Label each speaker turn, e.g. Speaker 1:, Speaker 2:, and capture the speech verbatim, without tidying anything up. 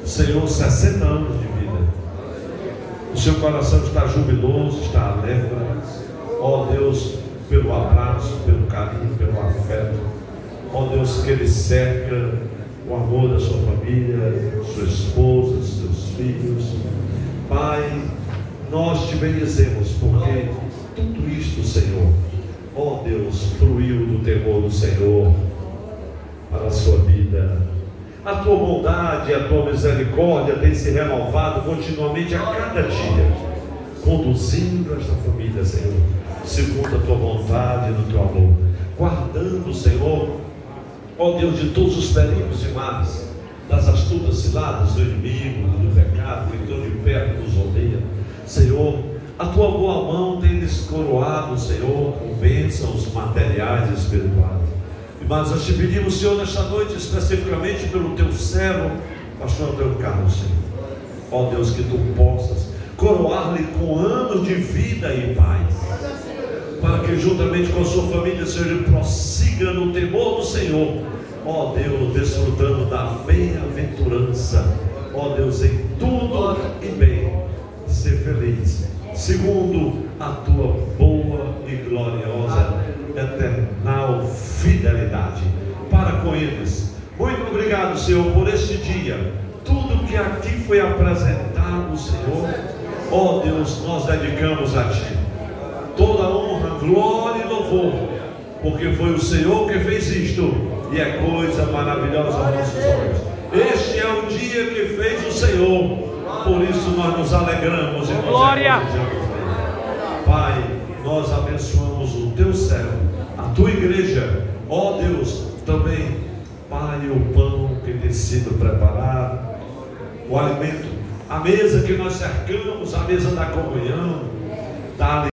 Speaker 1: Senhor, sessenta anos de vida. O seu coração está jubiloso, está alegre. Ó Deus, pelo abraço, pelo carinho, pelo afeto. Ó Deus, que Ele cerca o amor da sua família, sua esposa, seus filhos. Pai, nós te bendizemos, porque tudo isto, Senhor, ó Deus, fluiu do temor do Senhor para a sua vida. A tua bondade, a tua misericórdia tem se renovado continuamente a cada dia, conduzindo esta família, Senhor, segundo a tua vontade e no teu amor, guardando, Senhor, ó Deus, de todos os perigos e males, das astutas ciladas do inimigo, do pecado, que tão de perto nos odeia. Senhor, a tua boa mão tem lhes coroado, Senhor, com bênçãos materiais e espirituais. Mas nós te pedimos, Senhor, nesta noite, especificamente pelo teu servo, pastor Antônio Carlos, Senhor, ó Deus, que tu possas coroar-lhe com anos de vida e paz, para que juntamente com a sua família, Senhor, ele prossiga no temor do Senhor, ó Deus, desfrutando da bem-aventurança, ó Deus, em tudo e bem, ser feliz, segundo a tua boa e gloriosa eternal fidelidade para com eles. Muito obrigado, Senhor, por este dia. Tudo que aqui foi apresentado, Senhor, ó Deus, nós dedicamos a Ti toda honra, glória e louvor, porque foi o Senhor que fez isto, e é coisa maravilhosa aos nossos olhos. Este é o dia que fez o Senhor, por isso nós nos alegramos e nos
Speaker 2: glória.
Speaker 1: Pai, nós abençoamos o teu servo, a tua igreja, ó Deus, também, Pai, o pão que tem sido preparado, o alimento, a mesa que nós cercamos, a mesa da comunhão, da